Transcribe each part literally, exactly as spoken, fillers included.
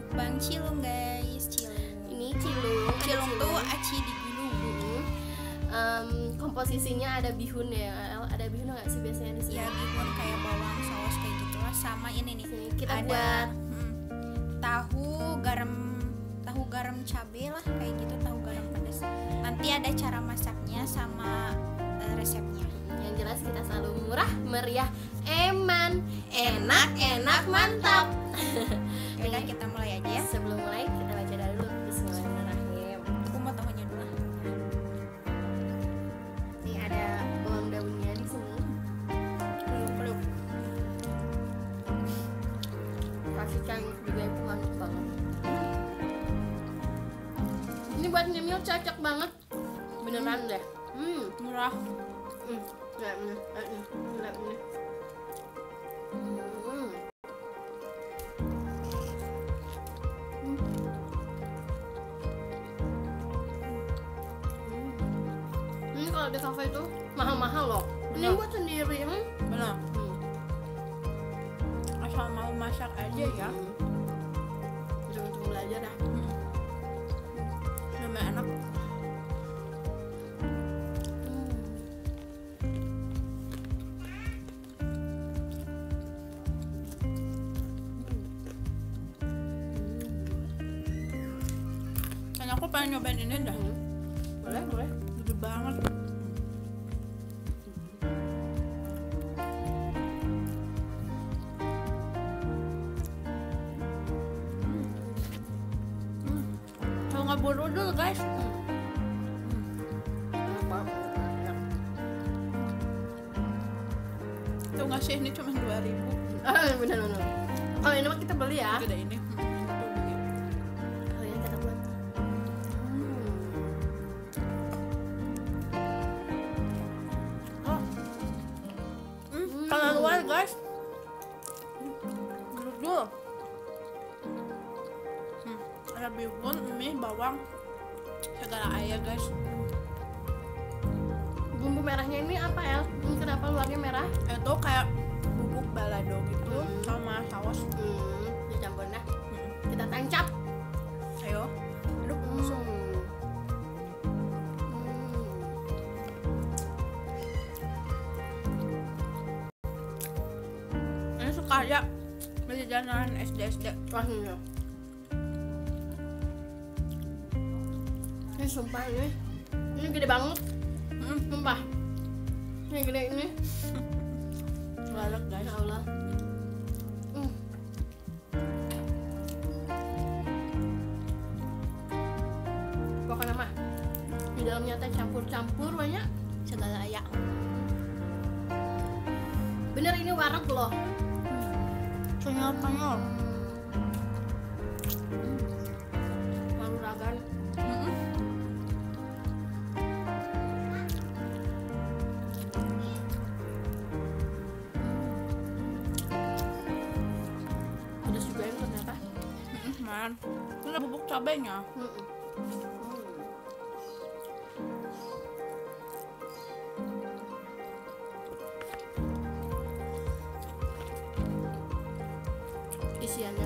mukbang cilung guys. Cilung. Ini cilung. Cilung tuh aci digulung. Um, komposisinya ada bihun ya, El? Ada bihun nggak sih biasanya di sini? Ya bihun kayak bawang, saus kayak gitulah. Sama ini nih. Sini kita ada buat hmm, tahu garam, tahu garam cabai lah kayak gitu, tahu garam pedas. Nanti ada cara masaknya sama uh, resepnya. yang jelas kita selalu murah, meriah, eman, enak, enak, mantap. Yaudah kita mulai aja ya. Sebelum mulai kita baca dulu Bismillahirrahmanirrahim. Aku mau tahunya dulu. Ini ada bawang daunnya di sini. Peluk-peluk. Kasih cangkir juga itu mantap banget. Ini buat nyemil cocok banget. Beneran deh. Hmm, Murah. hmm. Lihat ini, lihat ini, lihat ini. Hmm. Ini kalau di kafe itu mahal-mahal loh. Ini Bener. buat sendiri. Hmm. Benar. Hmm. Asal mau masak aja ya. Untuk belajar dah. Namanya enak. Kayaknya aku pengen nyobain ini dah. Hmm. Boleh, boleh. Gede banget. Kalau nggak buru dulu guys. Tuh ngasih ini cuma dua ribu. Ah, benar-benar. Kalau ini mah kita beli ya. Gede ini. Hmm, itu beli. Kalau ini kita buat. Oh. Hmm, kalau luar guys. Dulu dulu. Hmm, ada bihun, mie, bawang, segala aja guys. Bumbu merahnya ini apa El? Ini kenapa luarnya merah? Itu kayak bubuk balado gitu Hmm. sama saus. Hmm, dicampur dah. Hmm. Kita tancap. Ayo, aduk langsung. Ini suka aja beli jajanan S D S D. Wah, ini. Ini sumpah ini. Ini gede banget. Hmm, Sumpah. Ini gede ini. galak guys. Ya Allah. Hmm. Pokoknya mah di dalamnya teh campur-campur banyak Segala aja. bener ini wareg loh. Kenyal-kenyal. Lalu ragan. Hmm. Pedas juga ini ternyata. Hmm, man. Ini bubuk cabenya. Mm-mm. Isiannya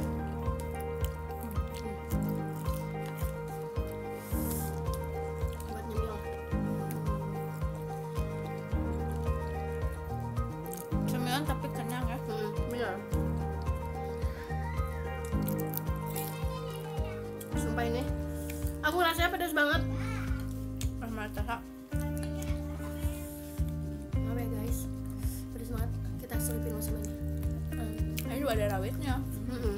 buat nyemil. Cemilan tapi kenyang ya. Hmm, bener. Sumpah ini aku rasanya pedas banget. Sama rasa. Maaf ya guys, pedas banget. Kita selipin sama ini. Hmm. Ini juga ada rawitnya. Mm-mm.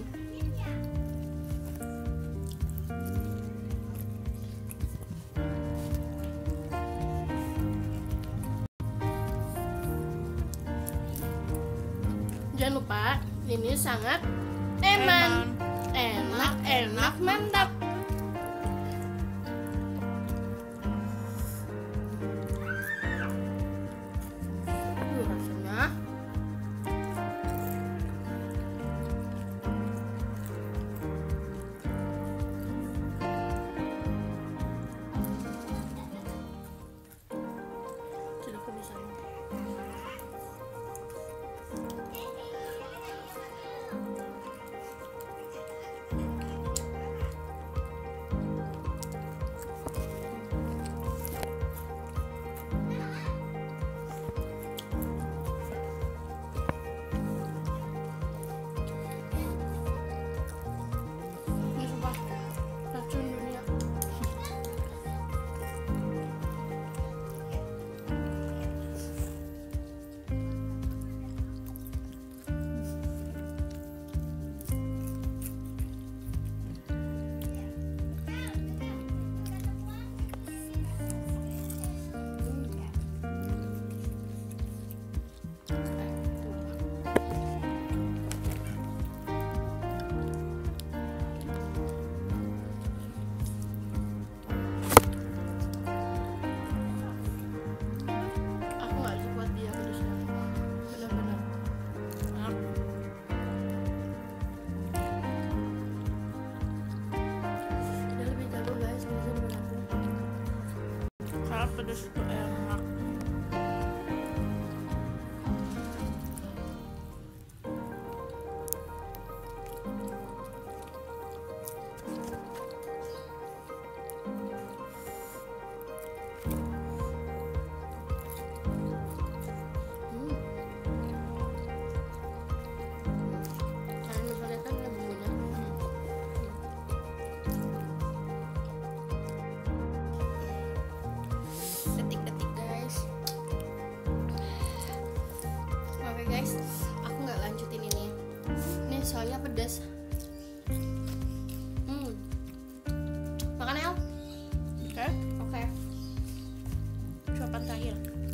Jangan lupa, ini sangat eman, enak, enak, mantap. Uh, rasanya tidak kebiasaan. pedas itu enak. Kalian bisa lihat kan ada bumbunya. Detik-detik guys. Oke guys, aku nggak lanjutin ini. Ini soalnya pedas. Hmm. Makan El. Oke, Oke. suapan terakhir.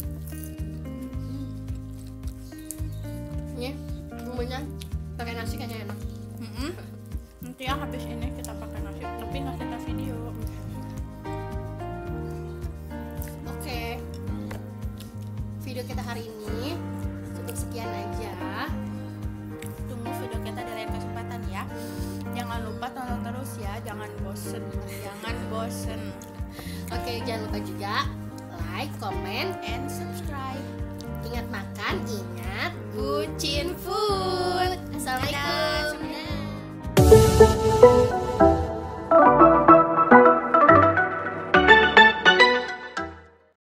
Ini bumbunya pakai nasi kayaknya enak. Mm-mm. Nanti ya habis ini kita pakai nasi, tapi nggak kita video. Oke. Video kita hari ini cukup sekian aja. Tunggu video kita di lain kesempatan ya. Jangan lupa tonton terus ya, jangan bosen, jangan bosen. Oke, jangan lupa juga like, comment, And subscribe. ingat makan, ingat Good